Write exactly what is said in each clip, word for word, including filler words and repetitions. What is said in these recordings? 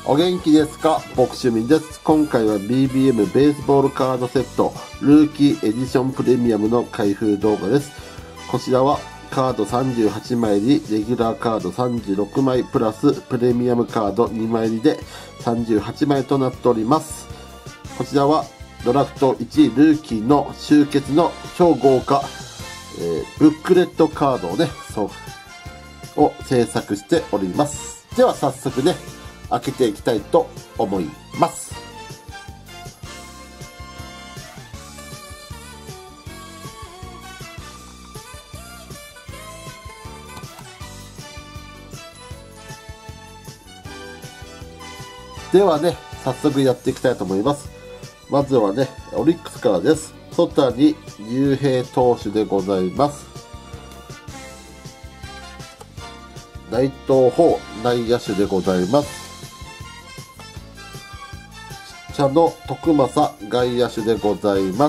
お元気ですか？僕趣味です。今回は ビービーエム ベースボールカードセットルーキーエディションプレミアムの開封動画です。こちらはカードさんじゅうはちまい入り、レギュラーカードさんじゅうろくまいプラスプレミアムカードにまい入りでさんじゅうはちまいとなっております。こちらはドラフトいちいルーキーの集結の超豪華、えー、ブックレットカードをね、そうを制作しております。では早速ね、開けていきたいと思います。ではね、早速やっていきたいと思います。まずはね、オリックスからです。曽谷雄平投手でございます。内藤鵬内野手でございます。茶野徳正外野手でございます。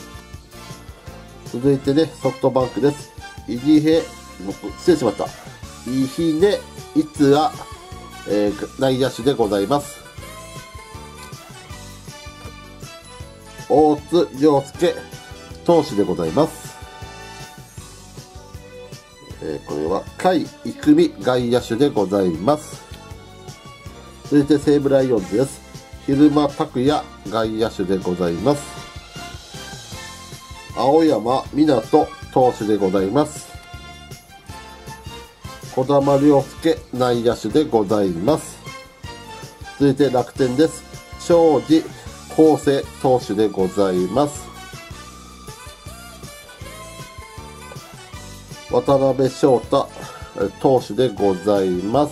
続いてね、ソフトバンクです。入江、失礼しました。伊比根逸也、えー、内野手でございます。大津亮介投手でございます。えー、これは甲斐育美外野手でございます。続いて西武ライオンズです。蛭間拓也外野手でございます。青山湊投手でございます。児玉亮介内野手でございます。続いて楽天です。庄司康生投手でございます。渡辺翔太投手でございます。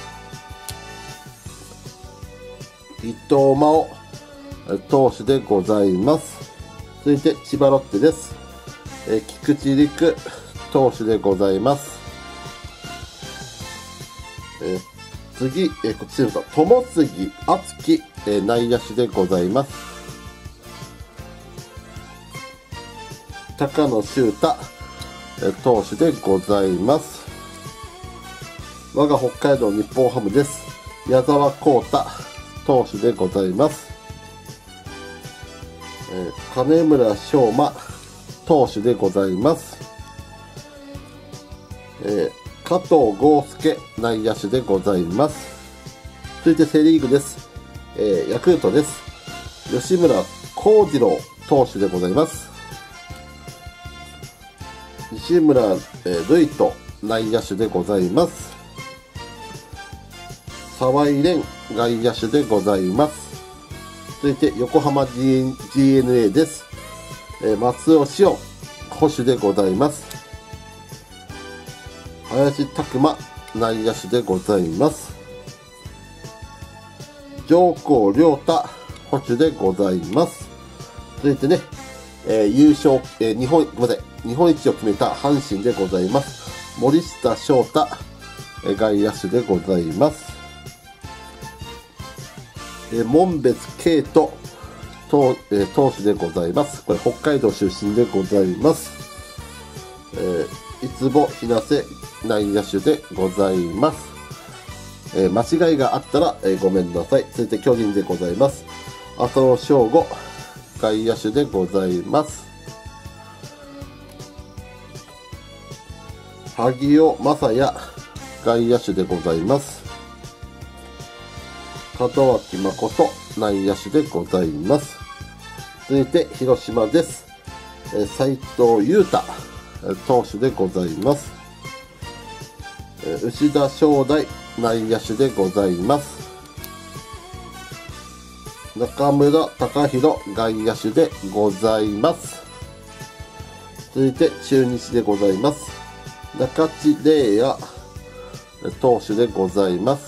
伊藤真央投手でございます。続いて千葉ロッテです。え菊池陸投手でございます。え次、えこっちですか、友杉敦樹、え内野手でございます。高野修太、え投手でございます。我が北海道日本ハムです。矢澤宏太投手でございます。えー、金村翔真投手でございます。えー加藤豪介内野手でございます。続いてセリーグです。えー、ヤクルトです。吉村幸次郎投手でございます。西村、えー、ルイト内野手でございます。沢井蓮外野手でございます。続いて横浜 ジーエヌエー です。えー、松尾汐捕手でございます。林拓磨内野手でございます。上皇亮太捕手でございます。続いてね、えー、優勝、えー、日本、ごめんなさい、日本一を決めた阪神でございます。森下翔太、えー、外野手でございます。えー、門別慶斗投、えー、投手でございます。これ北海道出身でございます。えー、いつぼひなせ内野手でございます。えー、間違いがあったら、えー、ごめんなさい。続いて巨人でございます。浅野翔吾外野手でございます。萩尾正也外野手でございます。門脇誠内野手でございます。続いて広島です。えー、斉藤優太投手でございます。牛田翔大内野手でございます。中村隆弘外野手でございます。続いて中日でございます。中地礼也投手でございます。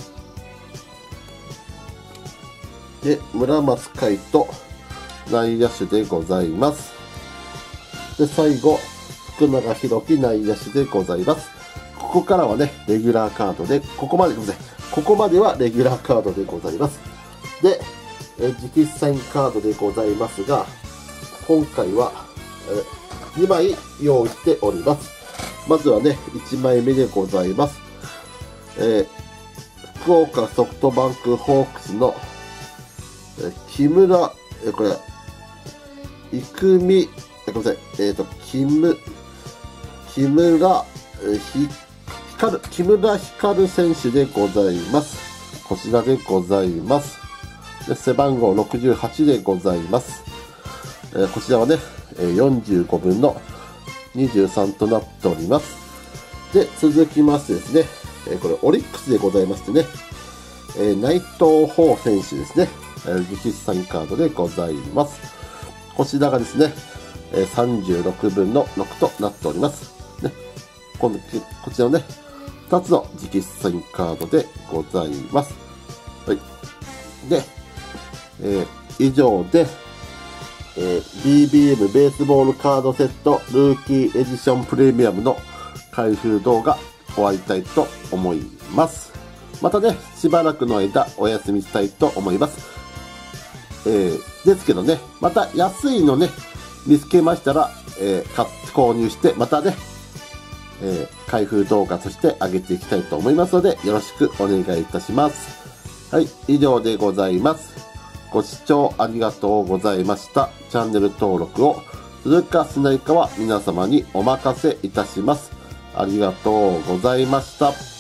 で、村松海斗内野手でございます。で、最後、福永裕樹内野手でございます。ここからはね、レギュラーカードで、ここまで、ここまではレギュラーカードでございます。で、え直筆サインカードでございますが、今回はえにまい用意しております。まずはね、いちまいめでございます。えー、 福岡ソフトバンクホークスのえ木村、えこれ、郁美、ごめんなさい、えっ、ー、と、木村、木村、えひ、光る、木村光選手でございます。こちらでございます。で背番号ろくじゅうはちでございます。えー、こちらはね、よんじゅうごぶんのにじゅうさんとなっております。で、続きましてですね、えー、これオリックスでございましてね、えー、内藤鵬選手ですね、えー、直筆サインカードでございます。こちらがですね、えー、さんじゅうろくぶんのろくとなっております。ね、このこちらのね、ふたつの直筆サインカードでございます。はい。で、えー、以上で、えー、ビービーエム ベースボールカードセットルーキーエディションプレミアムの開封動画終わりたいと思います。またね、しばらくの間お休みしたいと思います。えー、ですけどね、また安いのね、見つけましたら、えー、買って購入して、またね、えー、開封動画として上げていきたいと思いますので、よろしくお願いいたします。はい、以上でございます。ご視聴ありがとうございました。チャンネル登録をするかしないかは皆様にお任せいたします。ありがとうございました。